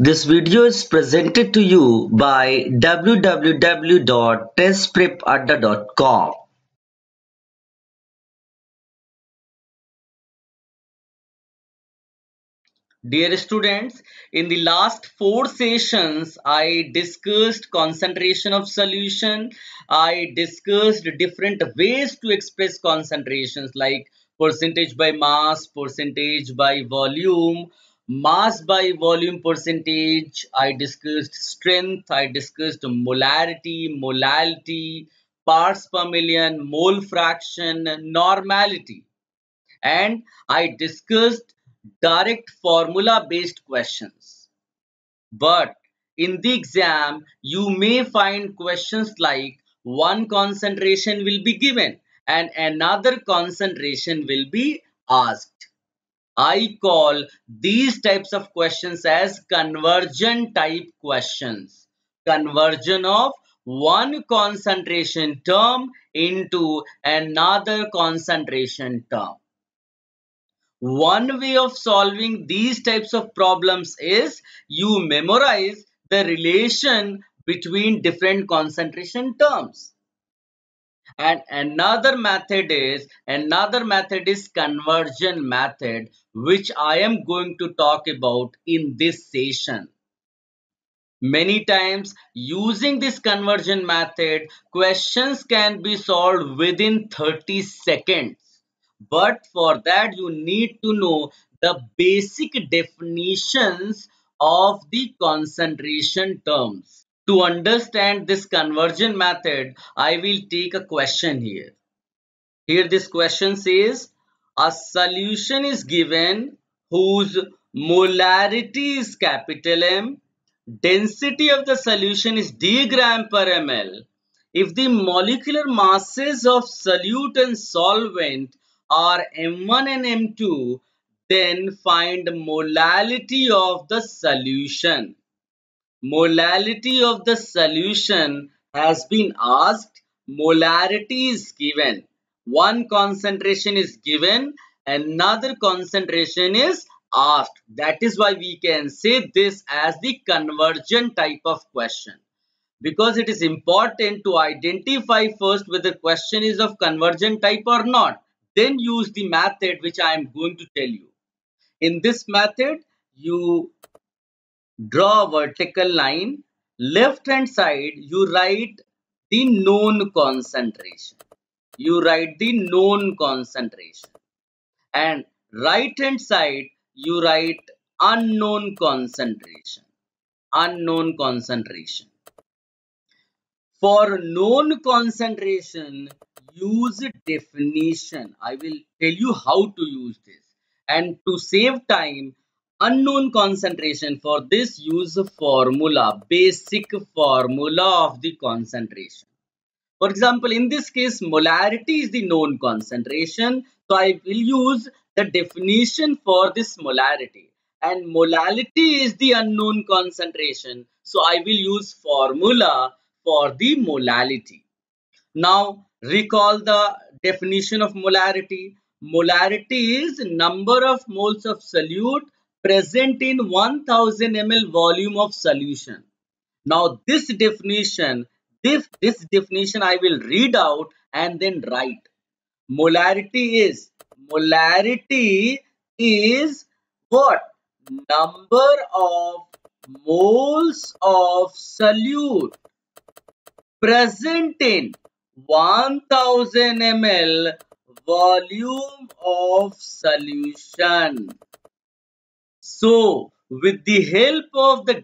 This video is presented to you by www.testprepadda.com. Dear students, in the last 4 sessions, I discussed concentration of solution. I discussed different ways to express concentrations like percentage by mass, percentage by volume, mass by volume percentage. I discussed strength. I discussed molarity, molality, parts per million, mole fraction, normality, and I discussed direct formula based questions. But in the exam, you may find questions like one concentration will be given and another concentration will be asked. I call these types of questions as conversion type questions. Conversion of one concentration term into another concentration term. One way of solving these types of problems is you memorize the relation between different concentration terms. And another method is conversion method, which I am going to talk about in this session. Many times using this conversion method, questions can be solved within 30 seconds. But for that you need to know the basic definitions of the concentration terms. To understand this conversion method, I will take a question here. Here this question says, a solution is given whose molarity is capital M, density of the solution is d gram per ml. If the molecular masses of solute and solvent are M1 and M2, then find molality of the solution. Molality of the solution has been asked. Molarity is given. One concentration is given, another concentration is asked. That is why we can say this as the conversion type of question. Because it is important to identify first whether question is of conversion type or not. Then use the method which I am going to tell you. In this method, you draw a vertical line. Left hand side, you write the known concentration. You write the known concentration. And right hand side, you write unknown concentration. Unknown concentration. For known concentration, use definition. I will tell you how to use this. And to save time, unknown concentration, for this use a formula, basic formula of the concentration. For example, in this case, molarity is the known concentration. So I will use the definition for this molarity. And molality is the unknown concentration. So I will use formula for the molality. Now recall the definition of molarity. Molarity is number of moles of solute present in 1000 ml volume of solution. Now this definition I will read out and then write. Molarity is what? Number of moles of solute present in 1000 ml volume of solution. So with the help of the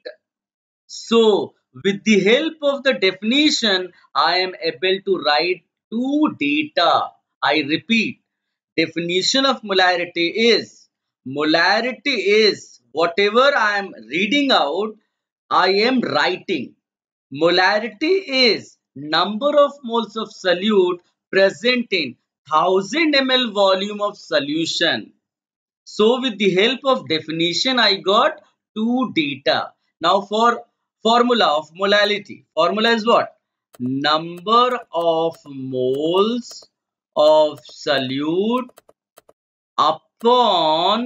definition, I am able to write two data. I repeat, definition of molarity is whatever I am reading out, I am writing. Molarity is number of moles of solute present in 1000 ml volume of solution. So with the help of definition, I got two data. Now for formula of molality. Formula is what? Number of moles of solute upon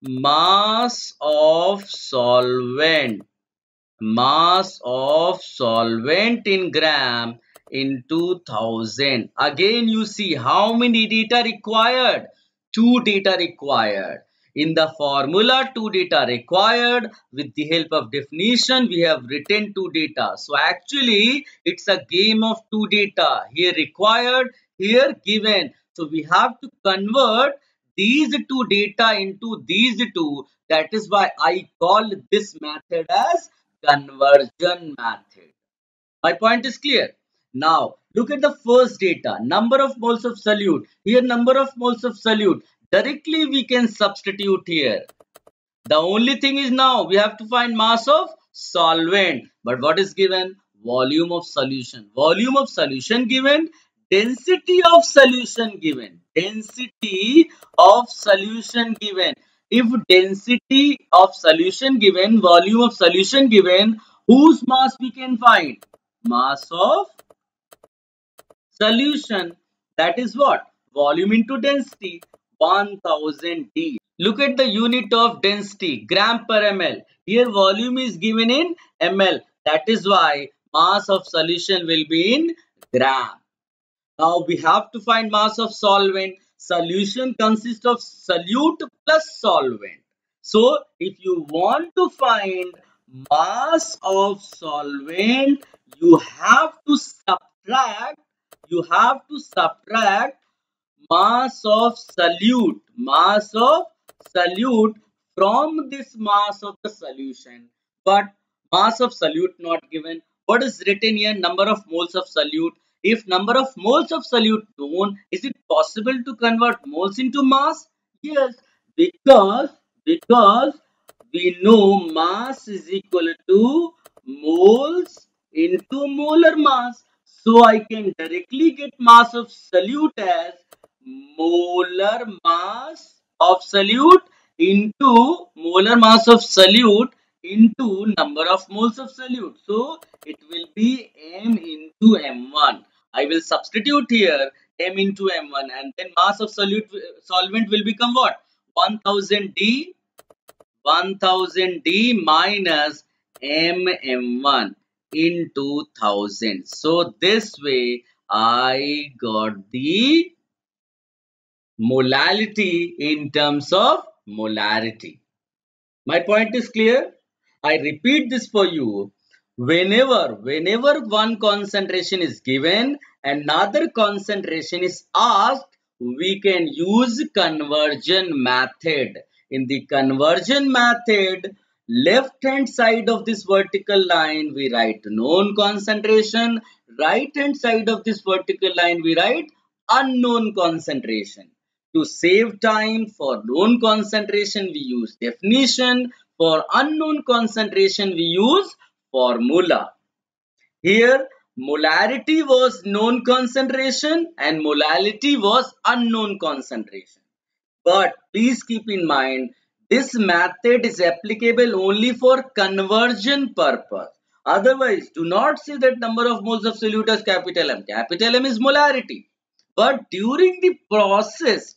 mass of solvent. Mass of solvent in gram into 1000. Again you see how many data required? 2 data required. In the formula 2 data required. With the help of definition we have written 2 data. So actually it's a game of 2 data. Here required, here given. So we have to convert these 2 data into these 2. That is why I call this method as conversion method. My point is clear. Now look at the first data, number of moles of solute. Here number of moles of solute. Directly we can substitute here. The only thing is now we have to find mass of solvent. But what is given? Volume of solution. Volume of solution given. Density of solution given. Density of solution given. If density of solution given, volume of solution given, whose mass we can find? Mass of solution. That is what? Volume into density. 1000 D. Look at the unit of density, gram per ml. Here volume is given in ml. That is why mass of solution will be in gram. Now we have to find mass of solvent. Solution consists of solute plus solvent. So if you want to find mass of solvent, you have to subtract mass of solute from this mass of the solution. But mass of solute not given. What is written here? Number of moles of solute. If number of moles of solute known, is it possible to convert moles into mass? Yes, because we know mass is equal to moles into molar mass. So I can directly get mass of solute as molar mass of solute into number of moles of solute. So it will be m into m1. I will substitute here m into m1 and then mass of solvent will become what? 1000 D minus m1 into 1000. So this way I got the molality in terms of molarity. My point is clear. I repeat this for you. Whenever one concentration is given, another concentration is asked, we can use conversion method. In the conversion method, left hand side of this vertical line we write known concentration, right hand side of this vertical line we write unknown concentration. To save time, for known concentration we use definition, for unknown concentration we use formula. Here molarity was known concentration and molality was unknown concentration. But please keep in mind this method is applicable only for conversion purpose. Otherwise do not say that number of moles of solute as capital M. Capital M is molarity. But during the process,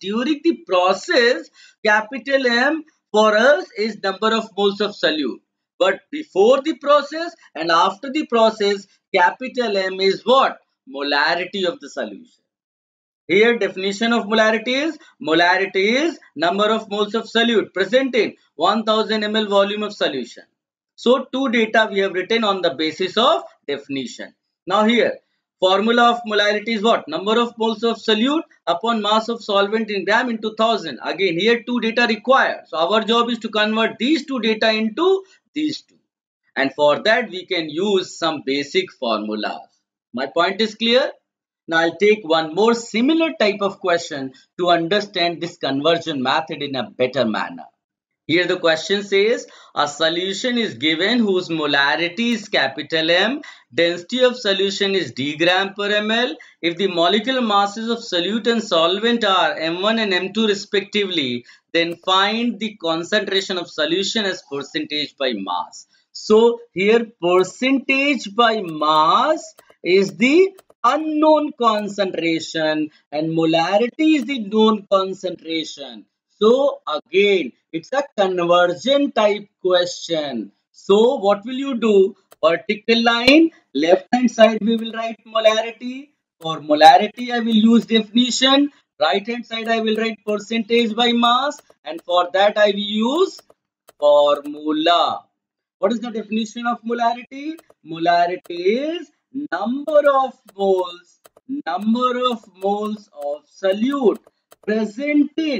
capital M for us is number of moles of solute. But before the process and after the process, capital M is what? Molarity of the solution. Here definition of molarity is number of moles of solute present in 1000 ml volume of solution. So two data we have written on the basis of definition. Now here formula of molarity is what? Number of moles of solute upon mass of solvent in gram into 1000. Again here two data required. So our job is to convert these two data into these two. And for that we can use some basic formulas. My point is clear? Now I'll take one more similar type of question to understand this conversion method in a better manner. Here the question says a solution is given whose molarity is capital M, density of solution is d gram per ml. If the molecular masses of solute and solvent are M1 and M2 respectively, then find the concentration of solution as percentage by mass. So here percentage by mass is the unknown concentration and molarity is the known concentration. So again, it's a conversion type question. So what will you do? Vertical line, left hand side we will write molarity. For molarity I will use definition. Right hand side I will write percentage by mass, and for that I will use formula. What is the definition of molarity? Molarity is number of moles of solute present in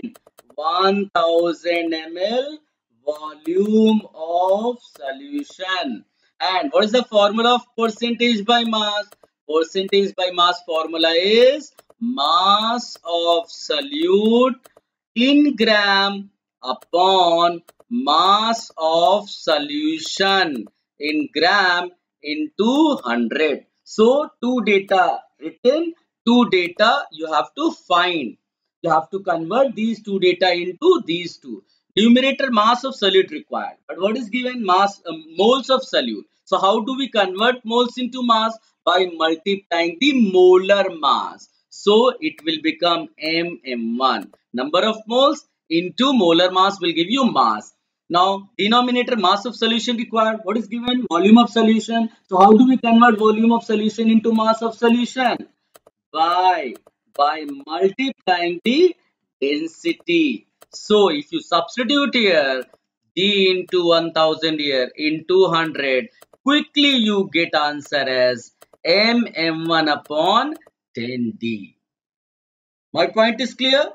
1000 ml volume of solution. And what is the formula of percentage by mass? Percentage by mass formula is mass of solute in gram upon mass of solution in gram into 100. So two data written, two data you have to find. You have to convert these two data into these two. Numerator mass of solute required. But what is given? Mass moles of solute. So how do we convert moles into mass? By multiplying the molar mass. So it will become MM1. Number of moles into molar mass will give you mass. Now, denominator mass of solution required. What is given? Volume of solution. So, how do we convert volume of solution into mass of solution? By multiplying the density. So, if you substitute here D into 1000 here into 100, quickly you get answer as MM1 upon 10D. My point is clear?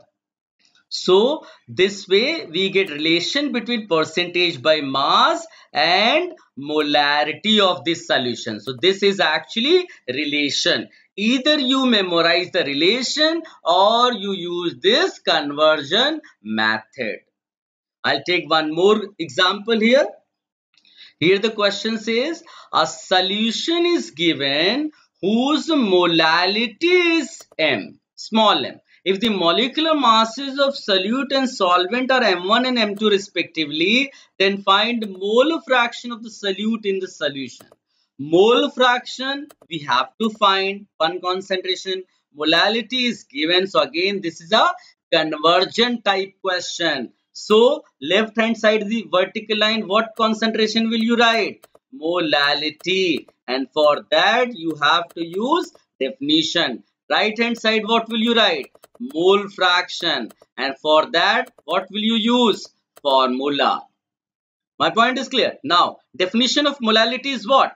So this way we get relation between percentage by mass and molarity of this solution. So this is actually relation. Either you memorize the relation or you use this conversion method. I'll take one more example here. Here the question says a solution is given whose molality is m, small m. If the molecular masses of solute and solvent are m1 and m2 respectively, then find mole fraction of the solute in the solution. Mole fraction we have to find one concentration. Molality is given. So again this is a conversion type question. So left hand side the vertical line, what concentration will you write? Molality, and for that you have to use definition. Right hand side what will you write? Mole fraction, and for that what will you use? Formula. My point is clear. Now definition of molality is what?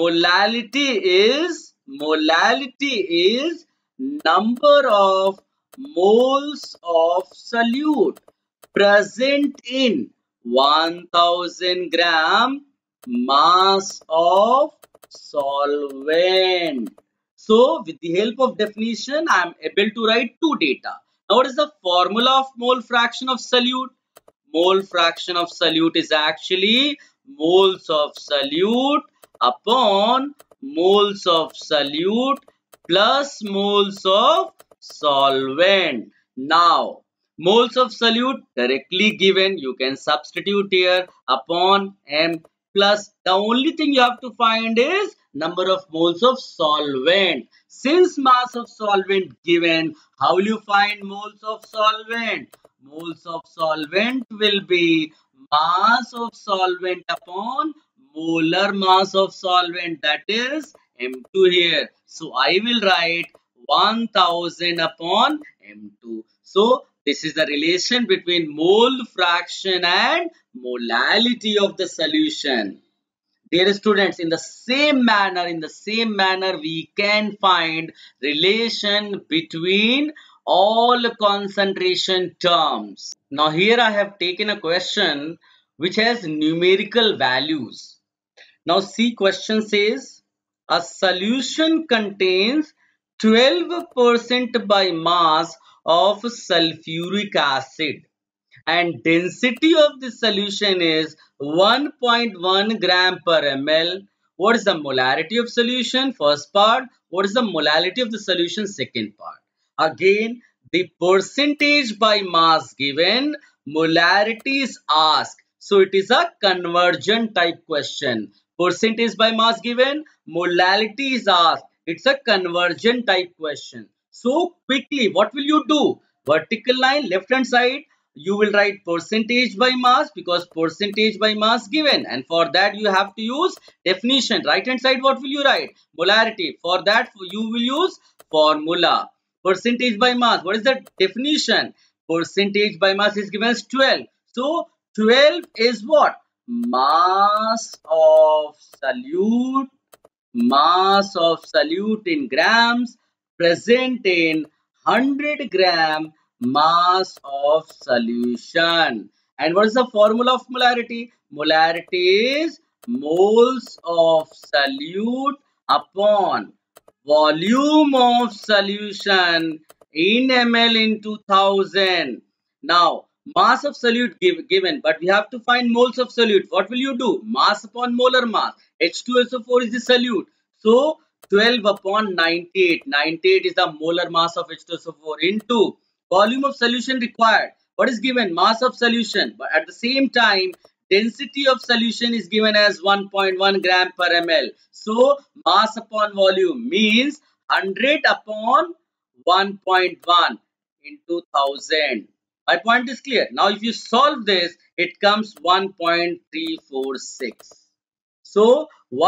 Molality is number of moles of solute present in 1000 gram mass of solvent. So with the help of definition I am able to write two data. Now what is the formula of mole fraction of solute? Mole fraction of solute is actually moles of solute upon moles of solute plus moles of solvent. Now moles of solute directly given, you can substitute here upon m, plus the only thing you have to find is number of moles of solvent. Since mass of solvent given, how will you find moles of solvent? Moles of solvent will be mass of solvent upon molar mass of solvent, that is M2 here. So I will write 1000 upon M2. So this is the relation between mole fraction and molality of the solution. Dear students, in the same manner, we can find relation between all concentration terms. Now here I have taken a question which has numerical values. Now see, question says a solution contains 12% by mass of sulfuric acid and density of the solution is 1.1 gram per ml. What is the molarity of solution? First part. What is the molality of the solution? Second part. Again, the percentage by mass given, molarity is asked. So it is a conversion type question. Percentage by mass given, molality is asked. It's a conversion type question. So quickly, what will you do? Vertical line, left hand side, you will write percentage by mass because percentage by mass given, and for that you have to use definition. Right hand side, what will you write? Molarity. For that you will use formula. Percentage by mass, what is the definition? Percentage by mass is given as 12. So 12 is what? Mass of solute, mass of solute in grams present in 100 gram mass of solution. And what is the formula of molarity? Molarity is moles of solute upon volume of solution in ml into 1000. Now, mass of solute given, but we have to find moles of solute. What will you do? Mass upon molar mass. H2SO4 is the solute. So, 12 upon 98. 98 is the molar mass of H2SO4 into volume of solution required. What is given? Mass of solution. But at the same time, density of solution is given as 1.1 gram per ml. So, mass upon volume means 100 upon 1.1 into 1000. My point is clear. Now, if you solve this, it comes 1.346. So,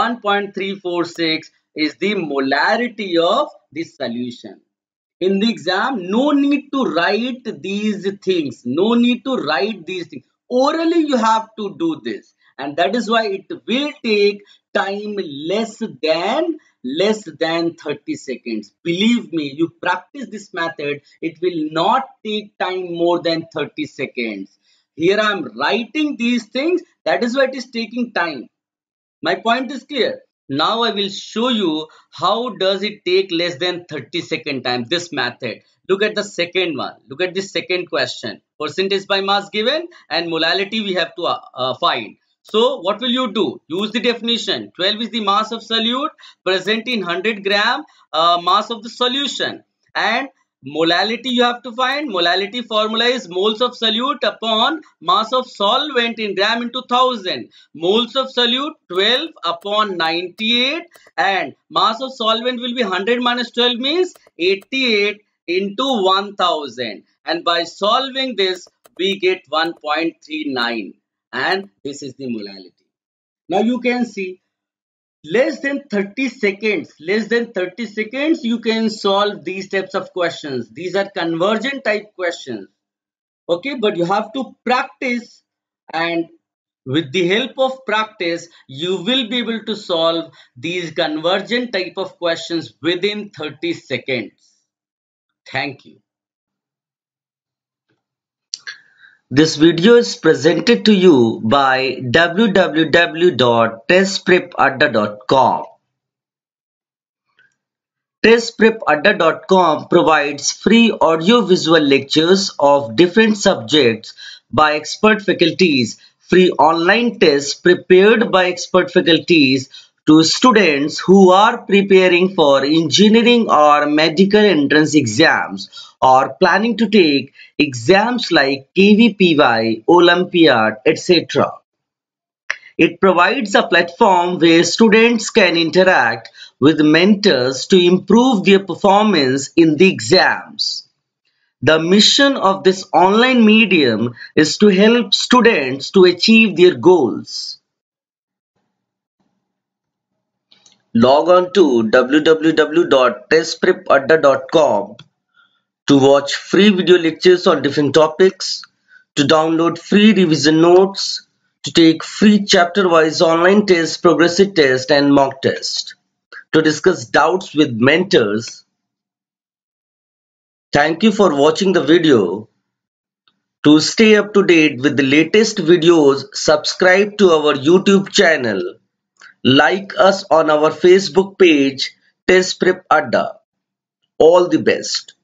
1.346 is the molarity of the solution. In the exam, no need to write these things. No need to write these things. Orally, you have to do this. And that is why it will take time less than 30 seconds. Believe me, you practice this method, it will not take time more than 30 seconds. Here I am writing these things. That is why it is taking time. My point is clear. Now I will show you how does it take less than 30-second time, this method. Look at the second one. Look at the second question. Percentage by mass given and molality we have to find. So what will you do? Use the definition. 12 is the mass of solute present in 100 gram mass of the solution. And molality you have to find. Molality formula is moles of solute upon mass of solvent in gram into 1000. Moles of solute 12 upon 98 and mass of solvent will be 100 minus 12 means 88 into 1000. And by solving this we get 1.39 and this is the molality. Now you can see less than 30 seconds you can solve these types of questions. These are convergent type questions. Okay, but you have to practice, and with the help of practice you will be able to solve these convergent type of questions within 30 seconds. Thank you. This video is presented to you by www.testprepadda.com. TestPrepAdda.com provides free audio-visual lectures of different subjects by expert faculties, free online tests prepared by expert faculties to students who are preparing for engineering or medical entrance exams or planning to take exams like KVPY, Olympiad, etc. It provides a platform where students can interact with mentors to improve their performance in the exams. The mission of this online medium is to help students to achieve their goals. Log on to www.testprepadda.com to watch free video lectures on different topics, to download free revision notes, to take free chapter-wise online tests, progressive test, and mock test, to discuss doubts with mentors. Thank you for watching the video. To stay up to date with the latest videos, subscribe to our YouTube channel. Like us on our Facebook page, Test Prep Adda. All the best.